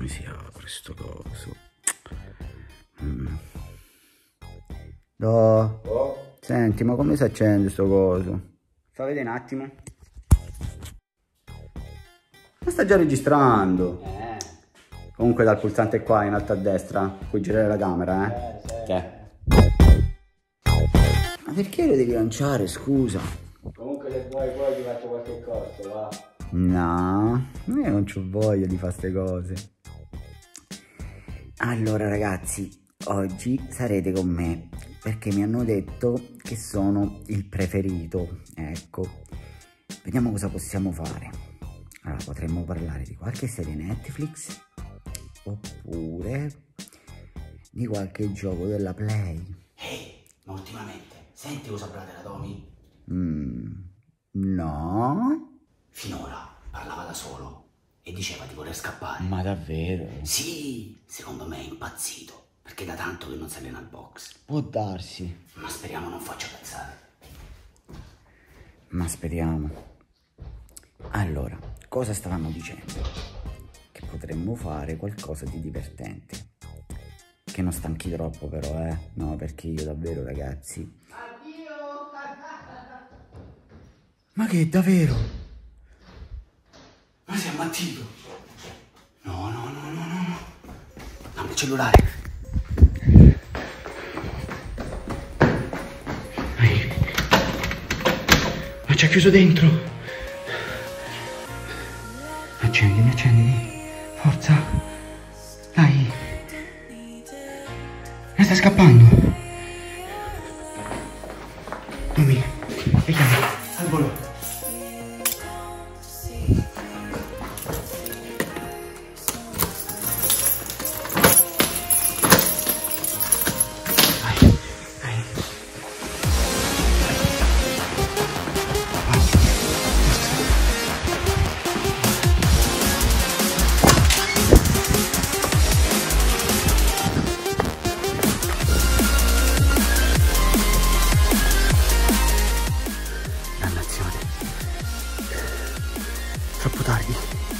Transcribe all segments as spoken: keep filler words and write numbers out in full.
come si apre sto coso? Mm. No. Oh. Senti, ma come si accende sto coso? Fa vedere un attimo. Ma sta già registrando. Eh. Comunque dal pulsante qua in alto a destra puoi girare la camera, eh? eh sì. Che? Ma perché lo devi lanciare, scusa? Comunque se vuoi poi ti faccio qualche corso, va? No, io non c'ho voglia di fare ste cose. Allora ragazzi, oggi sarete con me perché mi hanno detto che sono il preferito. Ecco, vediamo cosa possiamo fare. Allora, potremmo parlare di qualche serie Netflix oppure di qualche gioco della Play. Ehi, ma ultimamente senti cosa parla della Domi? Mm, no. Finora parlava da solo e diceva di voler scappare. Ma davvero? Sì, secondo me è impazzito, perché da tanto che non si allena al box. Può darsi. Ma speriamo non faccia cazzate. Ma speriamo. Allora, cosa stavamo dicendo? Che potremmo fare qualcosa di divertente. Che non stanchi troppo però, eh? No, perché io davvero, ragazzi... Addio! Ma che, davvero? Ma sei ammattito? No, no, no, no, no, no. Dammi il cellulare. Ma ci ha chiuso dentro. Accendimi, accendimi. Forza. Dai. Ma sta scappando. Dammi. E chiama. Al volo. Troppo tardi.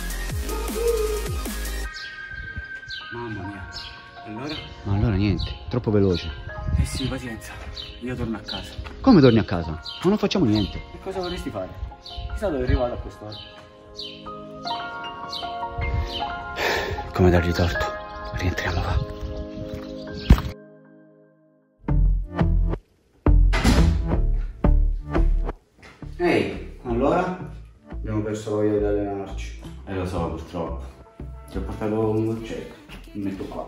Mamma mia. Allora? Ma allora niente, troppo veloce. Eh sì, pazienza. Io torno a casa. Come torni a casa? Ma non facciamo niente. E cosa vorresti fare? Chissà dove arrivato a quest'ora. Come dargli torto? Rientriamo, va. Ehi, allora? Abbiamo perso voglia di allenarci. Eh lo so, purtroppo. Ti ho portato un dolcetto. Mi metto qua.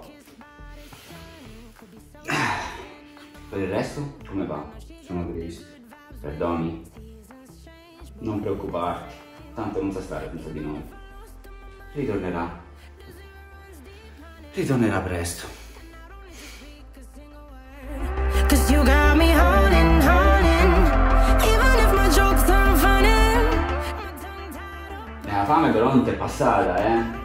Per il resto, come va? Sono triste. Perdoni. Non preoccuparti, tanto non sa stare senza di noi. Ritornerà. Ritornerà presto. La fame però non ti è passata, eh?